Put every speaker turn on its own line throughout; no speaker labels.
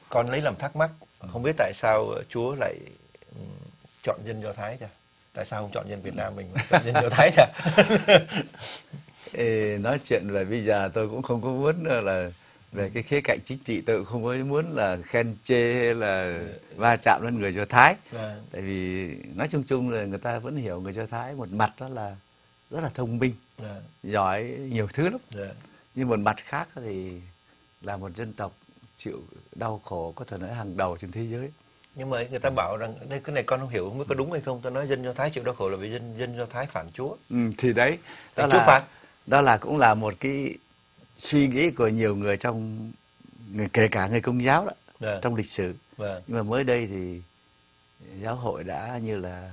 Con lấy làm thắc mắc, không biết tại sao Chúa lại chọn dân Do Thái chả? Tại sao không chọn dân Việt Nam mình mà chọn dân Do Thái chả?
Nói chuyện về bây giờ tôi cũng không có muốn là về cái khía cạnh chính trị, tôi cũng không có muốn là khen chê hay là va chạm lên người Do Thái. Tại vì nói chung chung là người ta vẫn hiểu người Do Thái một mặt đó là rất là thông minh, giỏi nhiều thứ lắm. Nhưng một mặt khác thì là một dân tộc chịu đau khổ có thể nói hàng đầu trên thế giới.
Nhưng mà người ta bảo rằng đây, cái này con không hiểu, không biết có đúng hay không. Ta nói dân Do Thái chịu đau khổ là vì dân Do Thái phản Chúa.
Thì đấy, đó
Chúa phạt.
Đó là cũng là một cái suy nghĩ của nhiều người trong kể cả người Công giáo đó, trong lịch sử. Nhưng mà mới đây thì giáo hội đã như là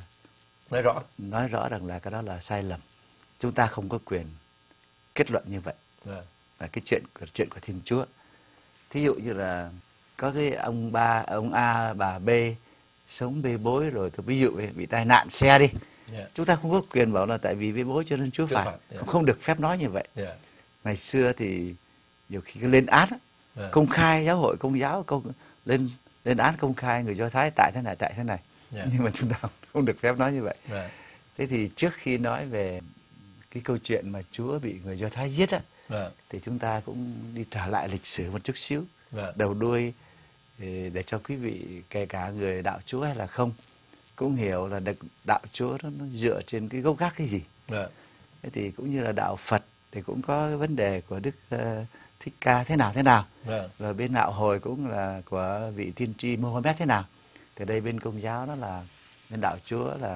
nói rõ rằng là cái đó là sai lầm. Chúng ta không có quyền kết luận như vậy. Là cái chuyện của Thiên Chúa. Thí dụ như là có cái ông A, bà B sống bê bối rồi, tôi ví dụ bị tai nạn xe đi. Chúng ta không có quyền bảo là tại vì bê bối cho nên Chúa phạt. Không được phép nói như vậy. Ngày xưa thì nhiều khi lên án công khai, giáo hội Công giáo lên án công khai người Do Thái tại thế này. Nhưng mà chúng ta không được phép nói như vậy. Thế thì trước khi nói về cái câu chuyện mà Chúa bị người Do Thái giết thì chúng ta cũng đi trở lại lịch sử một chút xíu, đầu đuôi, để cho quý vị kể cả người đạo Chúa hay là không cũng hiểu là đạo Chúa nó dựa trên cái gốc gác cái gì. Thế thì cũng như là đạo Phật thì cũng có cái vấn đề của Đức Thích Ca thế nào. Và bên đạo Hồi cũng là của vị tiên tri Mohammed thế nào. Thì đây bên Công giáo đó là bên đạo Chúa là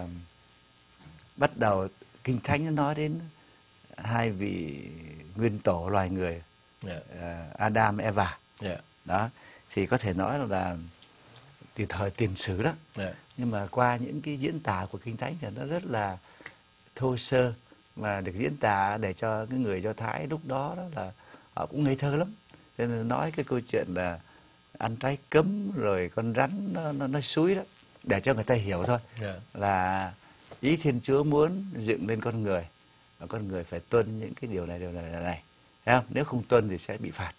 bắt đầu Kinh Thánh nó nói đến hai vị nguyên tổ loài người, Adam, Eva. Đó, thì có thể nói là từ thời tiền sử đó. Nhưng mà qua những cái diễn tả của Kinh Thánh thì nó rất là thô sơ, mà được diễn tả để cho cái người Do Thái lúc đó là họ cũng ngây thơ lắm. Cho nên nói cái câu chuyện là ăn trái cấm rồi con rắn nó xúi đó, để cho người ta hiểu thôi. Là ý Thiên Chúa muốn dựng lên con người, và con người phải tuân những cái điều này. Thấy không? Nếu không tuân thì sẽ bị phạt.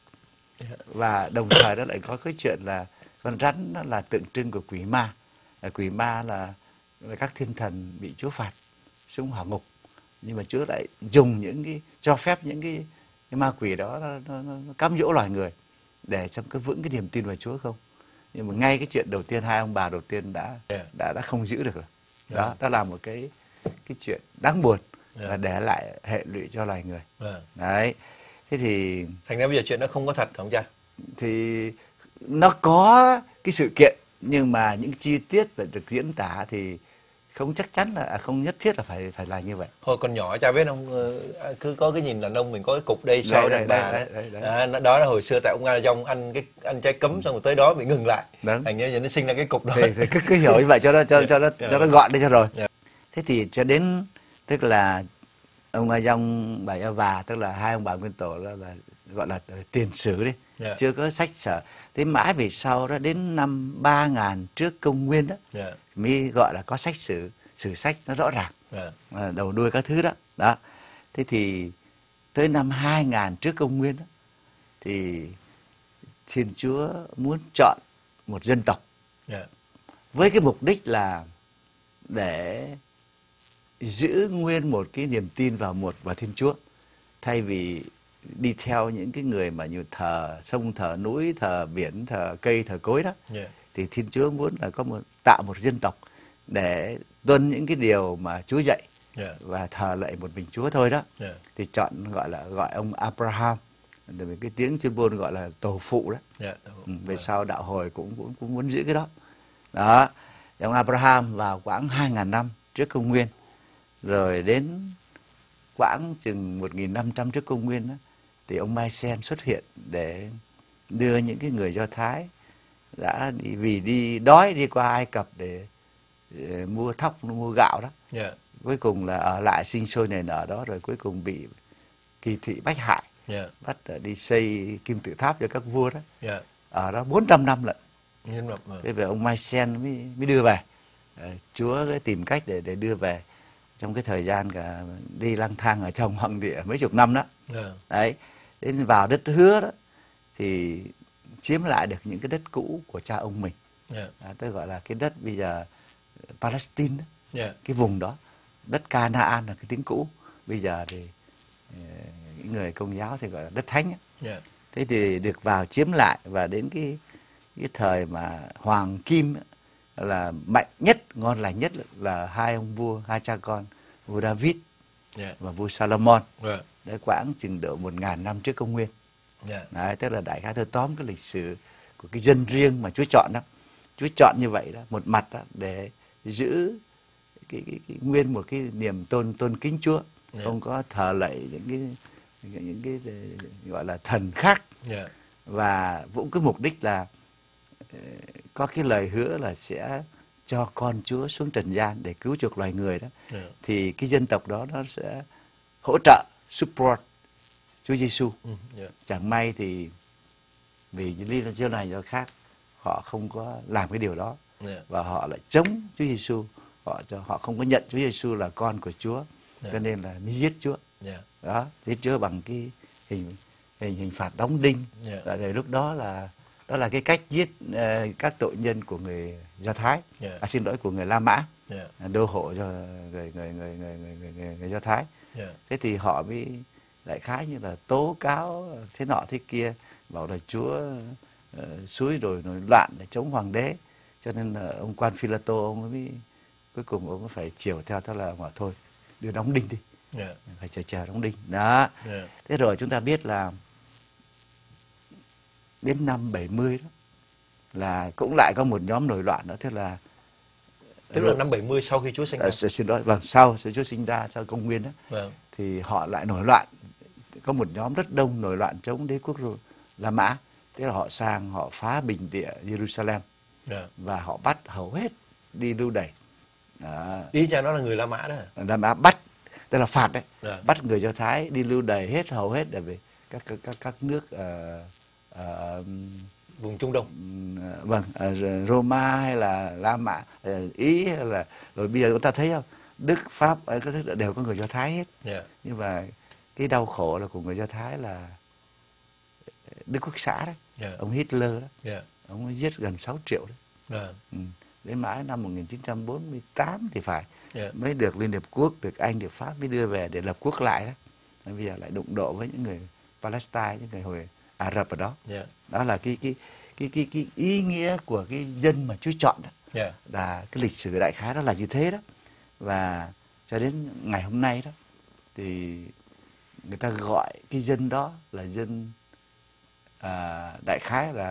Và đồng thời đó lại có cái chuyện là con rắn nó là tượng trưng của quỷ ma. Quỷ ma là các thiên thần bị Chúa phạt xuống hỏa ngục. Nhưng mà Chúa lại dùng cho phép những cái ma quỷ đó nó cám dỗ loài người để cho cái vững cái niềm tin vào Chúa không. Nhưng mà ngay cái chuyện đầu tiên, hai ông bà đầu tiên đã không giữ được rồi. Đó là một cái chuyện đáng buồn và để lại hệ lụy cho loài người. Đấy. Thế thì
thành ra bây giờ chuyện đó không có thật không cha?
Thì nó có cái sự kiện, nhưng mà những chi tiết phải được diễn tả thì không chắc chắn là không nhất thiết là phải là như vậy.
Thôi còn nhỏ cha biết không, cứ có cái nhìn đàn ông mình có cái cục đây sau đàn bà đấy. Đó là hồi xưa tại ông A Dong ăn trái cấm xong rồi tới đó bị ngừng lại. Thành ra nó sinh ra cái cục đó.
Thì cứ hiểu như vậy cho nó gọn đi cho rồi. Thế thì cho đến tức là ông A Dong, bà Eva, tức là hai ông bà nguyên tổ là gọi là tiền sử đi. Chưa có sách sở. Thế mãi về sau đó đến năm 3000 trước công nguyên đó mới gọi là có sách sử sách nó rõ ràng, đầu đuôi các thứ đó. Thế thì tới năm 2000 trước công nguyên đó, thì Thiên Chúa muốn chọn một dân tộc với cái mục đích là để giữ nguyên một cái niềm tin vào Thiên Chúa, thay vì đi theo những cái người mà như thờ sông, thờ núi, thờ biển, thờ cây, thờ cối đó. Thì Thiên Chúa muốn là tạo một dân tộc để tuân những cái điều mà Chúa dạy và thờ lạy một mình Chúa thôi đó. Thì gọi ông Abraham, cái tiếng chuyên môn gọi là tổ phụ đó. Về sau đạo Hồi cũng muốn giữ cái đó. Đó, ông Abraham vào khoảng 2000 năm trước công nguyên, rồi đến khoảng chừng 1500 trước công nguyên đó, thì ông Mai-sen xuất hiện để đưa những cái người Do Thái vì đi đói đi qua Ai Cập để mua thóc, mua gạo đó. Cuối cùng là ở lại sinh sôi nảy nở đó, rồi cuối cùng bị kỳ thị bách hại, bắt đi xây kim tự tháp cho các vua đó. Ở đó 400 năm lận. Thế về ông Mai-sen mới đưa về. Chúa tìm cách để đưa về trong cái thời gian cả đi lang thang ở trong hoàng địa mấy chục năm đó. Đấy, đến vào đất hứa đó thì chiếm lại được những cái đất cũ của cha ông mình. Tôi gọi là cái đất bây giờ Palestine đó, cái vùng đó, đất Canaan là cái tiếng cũ. Bây giờ thì những người Công giáo thì gọi là đất thánh. Thế thì được vào chiếm lại, và đến cái thời mà hoàng kim là mạnh nhất, ngon lành nhất là hai ông vua, hai cha con, vua David và vua Salomon. Đấy, khoảng chừng độ 1000 năm trước công nguyên. Đấy, tức là đại khái tôi tóm cái lịch sử của cái dân riêng mà Chúa chọn đó. Chúa chọn như vậy đó, một mặt đó, để giữ cái nguyên một cái niềm tôn kính Chúa, không có thờ lạy những cái gọi là thần khác, và cũng cái mục đích là có cái lời hứa là sẽ cho con Chúa xuống trần gian để cứu chuộc loài người đó. Thì cái dân tộc đó nó sẽ hỗ trợ, support Chúa Giêsu. Chẳng may thì vì những lý do này do khác, họ không có làm cái điều đó, và họ lại chống Chúa Giêsu, họ không có nhận Chúa Giêsu là con của Chúa, cho nên là mới giết Chúa. Đó, giết Chúa bằng cái hình phạt đóng đinh. Rồi lúc đó là cái cách giết các tội nhân của người Do Thái, xin lỗi, của người La Mã, đô hộ cho người Do Thái. Thế thì họ mới đại khái như là tố cáo thế nọ thế kia, bảo là Chúa xúi rồi nổi loạn để chống hoàng đế, cho nên là ông quan Phi-la-tô ông mới cuối cùng ông phải chiều theo, thế là bảo thôi đưa đóng đinh đi, phải chờ đóng đinh đó. Thế rồi chúng ta biết là đến năm 70 đó là cũng lại có một nhóm nổi loạn nữa, tức là
năm 70 sau khi Chúa sinh ra.
Xin lỗi, sau Chúa sinh ra, sau công nguyên đó, thì họ lại nổi loạn. Có một nhóm rất đông nổi loạn chống đế quốc La Mã. Thế là họ sang, họ phá bình địa Jerusalem, và họ bắt hầu hết đi lưu đày.
Ý cha nó là người La Mã đó.
La Mã bắt, tức là phạt đấy, bắt người Do Thái đi lưu đày hết, hầu hết để về các nước
vùng Trung Đông,
Roma hay là La Mã, Ý, hay là rồi bây giờ chúng ta thấy không, Đức, Pháp các thứ đều có người Do Thái hết. Nhưng mà cái đau khổ là của người Do Thái là Đức Quốc xã đấy, ông Hitler đó, ông giết gần 6 triệu đấy. Đến mãi năm 1948 thì phải mới được Liên Hiệp Quốc, được Anh, được Pháp mới đưa về để lập quốc lại đó. Bây giờ lại đụng độ với những người Palestine, những người hồi Ả Rập ở đó. Đó là cái ý nghĩa của cái dân mà Chúa chọn đó. Là cái lịch sử đại khái đó là như thế đó. Và cho đến ngày hôm nay đó thì người ta gọi cái dân đó là dân đại khái là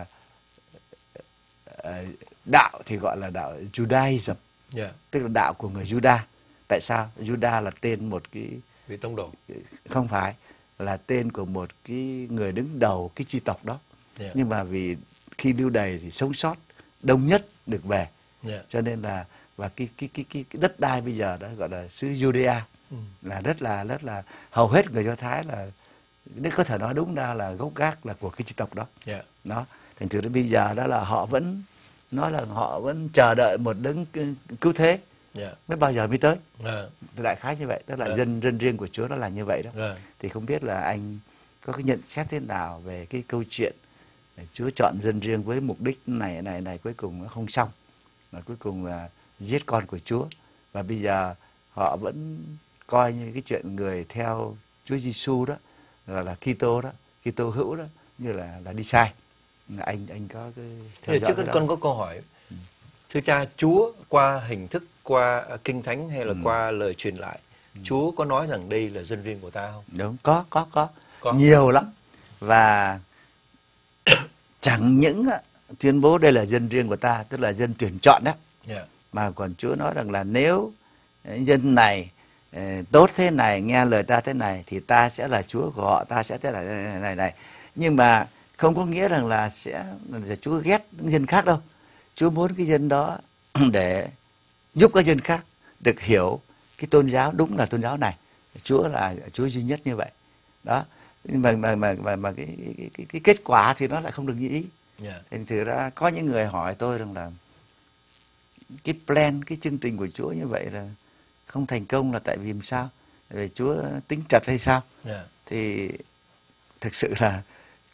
đạo thì gọi là đạo Judaism, tức là đạo của người Juda. Tại sao? Juda là tên một cái
vị tông đồ,
không phải, là tên của một cái người đứng đầu cái chi tộc đó. Nhưng mà vì khi lưu đày thì sống sót đông nhất được về, cho nên là và cái đất đai bây giờ đó gọi là xứ Judea, là rất là hầu hết người Do Thái là, nếu có thể nói đúng ra là gốc gác là của cái chi tộc đó. Đó, thành thử đến bây giờ đó là họ vẫn nói là họ vẫn chờ đợi một đấng cứu thế, mới bao giờ mới tới. Đại khái như vậy, tức là dân riêng của Chúa nó là như vậy đó. Thì không biết là anh có cái nhận xét thế nào về cái câu chuyện Chúa chọn dân riêng với mục đích này cuối cùng nó không xong, mà cuối cùng là giết con của Chúa, và bây giờ họ vẫn coi như cái chuyện người theo Chúa Giêsu đó là Kitô đó, Kitô hữu đó, như là đi sai. Anh có cái
theo dõi. Trước con có câu hỏi, thưa cha, Chúa qua hình thức, qua kinh thánh hay là qua lời truyền lại, Chúa có nói rằng đây là dân riêng của ta không?
Đúng, có nhiều lắm. Và chẳng những tuyên bố đây là dân riêng của ta, tức là dân tuyển chọn đó, mà còn Chúa nói rằng là nếu dân này tốt thế này, nghe lời ta thế này, thì ta sẽ là Chúa của họ, ta sẽ thế này. Nhưng mà không có nghĩa rằng là Chúa ghét những dân khác đâu. Chúa muốn cái dân đó để giúp các dân khác được hiểu cái tôn giáo đúng là tôn giáo này, Chúa là Chúa duy nhất như vậy. Đó. Nhưng mà cái kết quả thì nó lại không được như ý. Thành thử ra có những người hỏi tôi rằng là cái plan, cái chương trình của Chúa như vậy là không thành công là tại vì làm sao? Tại vì Chúa tính trật hay sao? Thì thực sự là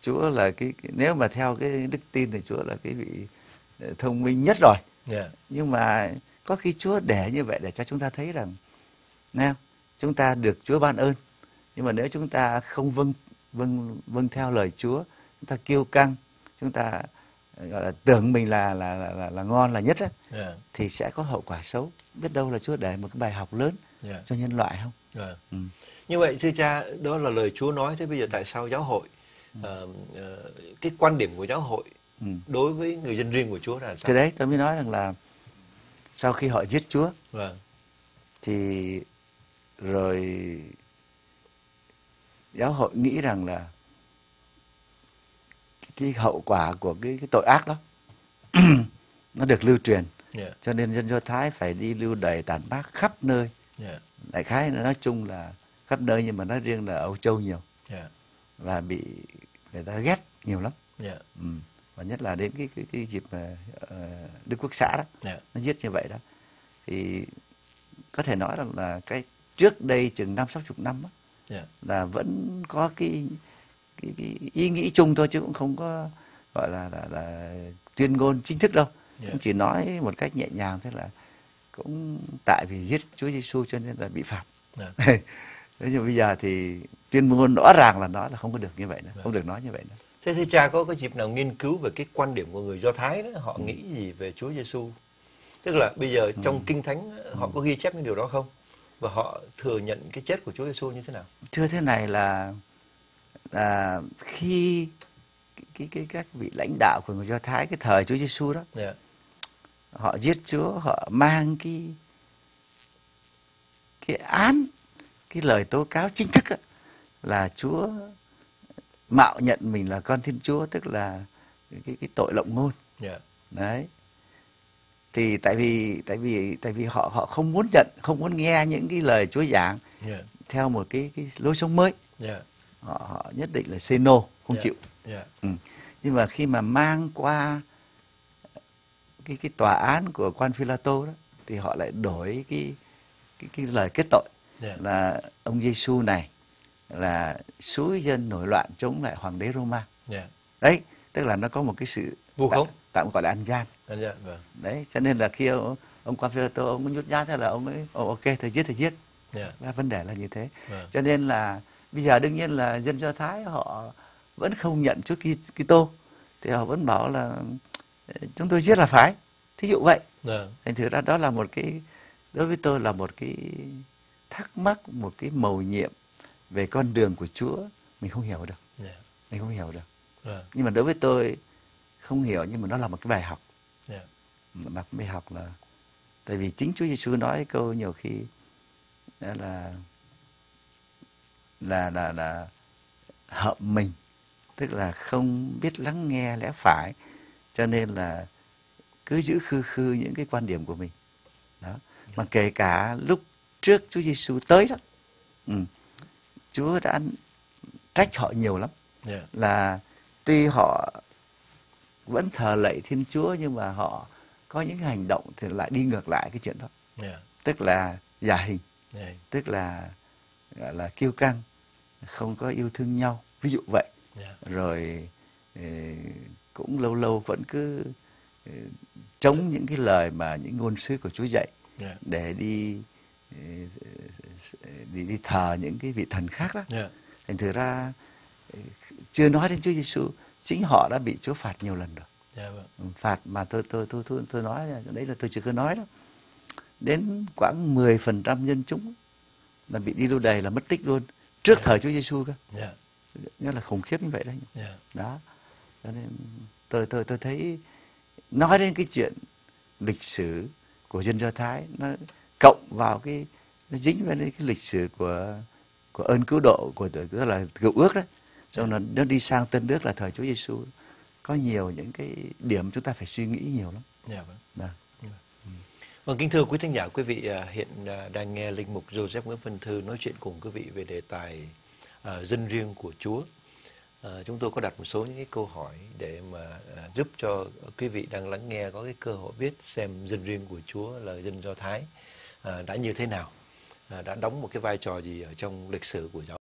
Chúa là nếu mà theo cái đức tin thì Chúa là cái vị thông minh nhất rồi. Nhưng mà có khi Chúa để như vậy để cho chúng ta thấy rằng, chúng ta được Chúa ban ơn, nhưng mà nếu chúng ta không vâng theo lời Chúa, chúng ta kiêu căng, chúng ta gọi là tưởng mình là ngon là nhất á, thì sẽ có hậu quả xấu. Biết đâu là Chúa để một cái bài học lớn cho nhân loại không?
Như vậy thưa cha, đó là lời Chúa nói. Thế bây giờ tại sao giáo hội, cái quan điểm của giáo hội đối với người dân riêng của Chúa là sao?
Thì đấy, tôi mới nói rằng là sau khi họ giết Chúa, thì rồi giáo hội nghĩ rằng là cái hậu quả của cái tội ác đó nó được lưu truyền, cho nên dân Do Thái phải đi lưu đày tàn ác khắp nơi. Đại khái nói chung là khắp nơi, nhưng mà nói riêng là Âu Châu nhiều, và bị người ta ghét nhiều lắm. Và nhất là đến cái dịp Đức Quốc xã đó, nó giết như vậy đó. Thì có thể nói rằng là cái trước đây chừng 50-60 năm đó, là vẫn có cái ý nghĩ chung thôi, chứ cũng không có gọi là tuyên ngôn chính thức đâu. Cũng chỉ nói một cách nhẹ nhàng thế là cũng tại vì giết Chúa Giêsu cho nên là bị phạt. Thế nhưng bây giờ thì tuyên ngôn rõ ràng là nói là không có được như vậy nữa, không được nói như vậy nữa.
Thế thưa cha, có cái dịp nào nghiên cứu về cái quan điểm của người Do Thái đó, họ nghĩ gì về Chúa Giêsu? Tức là bây giờ trong Kinh Thánh họ có ghi chép những điều đó không? Và họ thừa nhận cái chết của Chúa Giêsu như thế nào?
Thưa, thế này là khi các vị lãnh đạo của người Do Thái cái thời Chúa Giêsu đó, họ giết Chúa, họ mang cái án, cái lời tố cáo chính thức á, là Chúa mạo nhận mình là con Thiên Chúa, tức là cái tội lộng ngôn. Đấy. Thì tại vì họ không muốn nhận, không muốn nghe những cái lời Chúa giảng theo một cái lối sống mới. Họ nhất định là say no, không chịu. Nhưng mà khi mà mang qua cái tòa án của quan Phi-la-tô đó, thì họ lại đổi cái lời kết tội, là ông Giêsu này là xúi dân nổi loạn chống lại hoàng đế Roma. Đấy, tức là nó có một cái sự
vu khống,
tạm gọi là ăn gian. Đấy, cho nên là khi ông quan Phi-la-tô ông nhút nhát, thế là ông ấy ok, thôi giết. Vấn đề là như thế. Cho nên là bây giờ đương nhiên là dân Do Thái họ vẫn không nhận Chúa Kitô, thì họ vẫn bảo là chúng tôi giết là phải, thí dụ vậy. Thành thử ra đó là một cái, đối với tôi là một cái thắc mắc, một cái mầu nhiệm về con đường của Chúa mình không hiểu được. Mình không hiểu được. Nhưng mà đối với tôi không hiểu, nhưng mà nó là một cái bài học. Một bài học là tại vì chính Chúa Giêsu nói câu nhiều khi là hợm mình, tức là không biết lắng nghe lẽ phải, cho nên là cứ giữ khư những cái quan điểm của mình đó. Mà kể cả lúc trước Chúa Giêsu tới đó, Chúa đã trách họ nhiều lắm. Là tuy họ vẫn thờ lạy Thiên Chúa, nhưng mà họ có những hành động thì lại đi ngược lại cái chuyện đó. Tức là giả hình, tức là gọi là kiêu căng, không có yêu thương nhau, ví dụ vậy. Rồi cũng lâu lâu vẫn cứ chống những cái lời mà những ngôn sứ của Chúa dạy, để đi thờ những cái vị thần khác đó. Thành thử ra chưa nói đến Chúa Giêsu, chính họ đã bị Chúa phạt nhiều lần rồi. Phạt mà tôi nói đấy là tôi chưa có nói đó, đến khoảng 10% dân chúng là bị đi lưu đày, là mất tích luôn trước thời Chúa Giêsu cơ. Nghĩa là khủng khiếp như vậy đấy. Đó, cho nên tôi thấy nói đến cái chuyện lịch sử của dân Do Thái, nó cộng vào nó dính với cái lịch sử của ơn cứu độ, của tức là cựu ước đấy, xong rồi nó đi sang tân ước là thời Chúa Giêsu, có nhiều những cái điểm chúng ta phải suy nghĩ nhiều lắm.
Vâng, kính thưa quý thính giả, quý vị hiện đang nghe linh mục Joseph Nguyễn Văn Thư nói chuyện cùng quý vị về đề tài dân riêng của Chúa. Chúng tôi có đặt một số những cái câu hỏi để mà giúp cho quý vị đang lắng nghe có cái cơ hội biết xem dân riêng của Chúa là dân Do Thái đã như thế nào, đã đóng một cái vai trò gì ở trong lịch sử của giáo